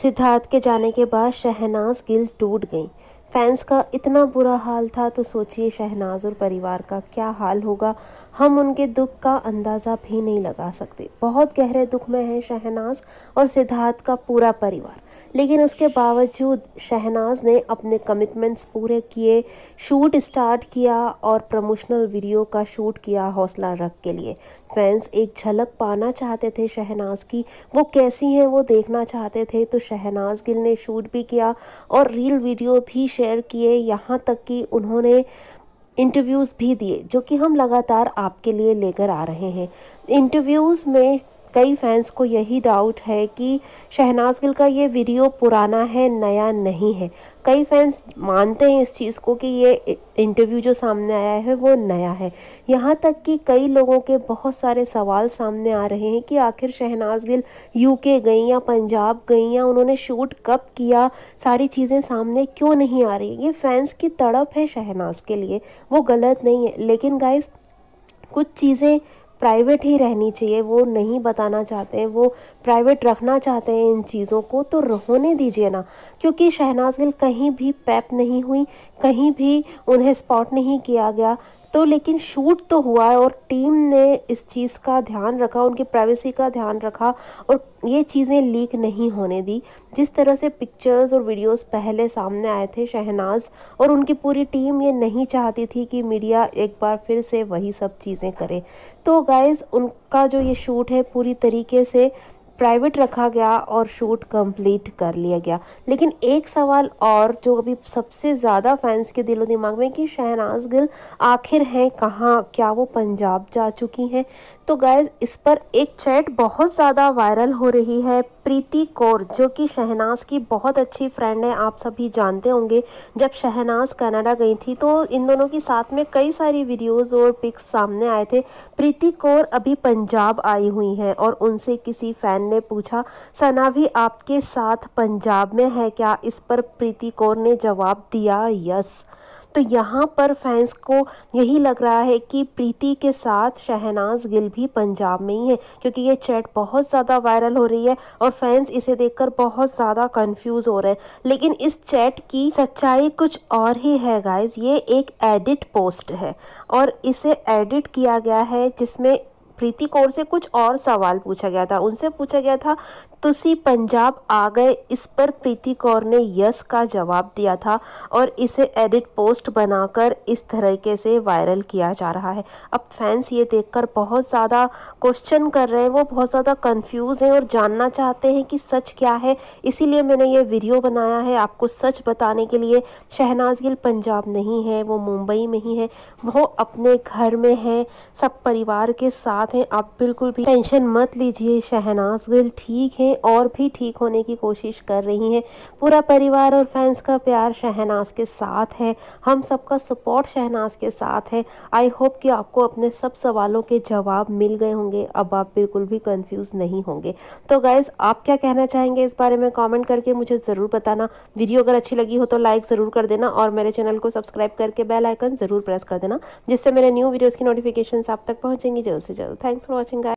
सिद्धार्थ के जाने के बाद शहनाज गिल टूट गईं। फैंस का इतना बुरा हाल था तो सोचिए शहनाज और परिवार का क्या हाल होगा। हम उनके दुख का अंदाज़ा भी नहीं लगा सकते। बहुत गहरे दुख में है शहनाज और सिद्धार्थ का पूरा परिवार, लेकिन उसके बावजूद शहनाज ने अपने कमिटमेंट्स पूरे किए, शूट स्टार्ट किया और प्रमोशनल वीडियो का शूट किया हौसला रख के लिए। फैंस एक झलक पाना चाहते थे शहनाज की, वो कैसी हैं वो देखना चाहते थे, तो शहनाज गिल ने शूट भी किया और रील वीडियो भी शेयर किए। यहाँ तक कि उन्होंने इंटरव्यूज़ भी दिए जो कि हम लगातार आपके लिए लेकर आ रहे हैं। इंटरव्यूज़ में कई फैंस को यही डाउट है कि शहनाज गिल का ये वीडियो पुराना है, नया नहीं है। कई फैंस मानते हैं इस चीज़ को कि ये इंटरव्यू जो सामने आया है वो नया है। यहाँ तक कि कई लोगों के बहुत सारे सवाल सामने आ रहे हैं कि आखिर शहनाज गिल यूके गई या पंजाब गई या उन्होंने शूट कब किया, सारी चीज़ें सामने क्यों नहीं आ रही। ये फैंस की तड़प है शहनाज के लिए, वो गलत नहीं है, लेकिन गाइस कुछ चीज़ें प्राइवेट ही रहनी चाहिए। वो नहीं बताना चाहते हैं, वो प्राइवेट रखना चाहते हैं इन चीज़ों को, तो होने दीजिए ना। क्योंकि शहनाज गिल कहीं भी पैप नहीं हुई, कहीं भी उन्हें स्पॉट नहीं किया गया, तो लेकिन शूट तो हुआ है और टीम ने इस चीज़ का ध्यान रखा, उनकी प्राइवेसी का ध्यान रखा और ये चीज़ें लीक नहीं होने दी। जिस तरह से पिक्चर्स और वीडियोस पहले सामने आए थे, शहनाज और उनकी पूरी टीम ये नहीं चाहती थी कि मीडिया एक बार फिर से वही सब चीज़ें करे। तो गाइज़ उनका जो ये शूट है पूरी तरीके से प्राइवेट रखा गया और शूट कंप्लीट कर लिया गया। लेकिन एक सवाल और जो अभी सबसे ज़्यादा फैंस के दिलो दिमाग में कि शहनाज गिल आखिर हैं कहाँ, क्या वो पंजाब जा चुकी हैं। तो गाइज़ इस पर एक चैट बहुत ज़्यादा वायरल हो रही है। प्रीति कौर जो कि शहनाज की बहुत अच्छी फ्रेंड है, आप सभी जानते होंगे। जब शहनाज कनाडा गई थी तो इन दोनों की साथ में कई सारी वीडियोस और पिक्स सामने आए थे। प्रीति कौर अभी पंजाब आई हुई हैं और उनसे किसी फैन ने पूछा, सना भी आपके साथ पंजाब में है क्या। इस पर प्रीति कौर ने जवाब दिया यस। तो यहाँ पर फैंस को यही लग रहा है कि प्रीति के साथ शहनाज गिल भी पंजाब में ही है, क्योंकि ये चैट बहुत ज़्यादा वायरल हो रही है और फैंस इसे देखकर बहुत ज़्यादा कंफ्यूज हो रहे हैं। लेकिन इस चैट की सच्चाई कुछ और ही है गाइज। ये एक एडिट पोस्ट है और इसे एडिट किया गया है, जिसमें प्रीति कौर से कुछ और सवाल पूछा गया था। उनसे पूछा गया था तुसी पंजाब आ गए, इस पर प्रीति कौर ने यस का जवाब दिया था और इसे एडिट पोस्ट बनाकर इस तरीके से वायरल किया जा रहा है। अब फैंस ये देखकर बहुत ज़्यादा क्वेश्चन कर रहे हैं, वो बहुत ज़्यादा कंफ्यूज हैं और जानना चाहते हैं कि सच क्या है। इसीलिए मैंने ये वीडियो बनाया है आपको सच बताने के लिए। शहनाज गिल पंजाब नहीं है, वो मुंबई में ही है, वो अपने घर में है, सब परिवार के साथ हैं। आप बिल्कुल भी टेंशन मत लीजिए, शहनाज गिल ठीक है और भी ठीक होने की कोशिश कर रही हैं। पूरा परिवार और फैंस का प्यार शहनाज के साथ है, हम सबका सपोर्ट शहनाज के साथ है। आई होप कि आपको अपने सब सवालों के जवाब मिल गए होंगे, अब आप बिल्कुल भी कंफ्यूज नहीं होंगे। तो गाइज आप क्या कहना चाहेंगे इस बारे में कमेंट करके मुझे ज़रूर बताना। वीडियो अगर अच्छी लगी हो तो लाइक ज़रूर कर देना और मेरे चैनल को सब्सक्राइब करके बेल आइकन ज़रूर प्रेस कर देना, जिससे मेरे न्यू वीडियोज़ की नोटिफिकेशन आप तक पहुँचेंगी जल्द से जल्द। Thanks for watching guys.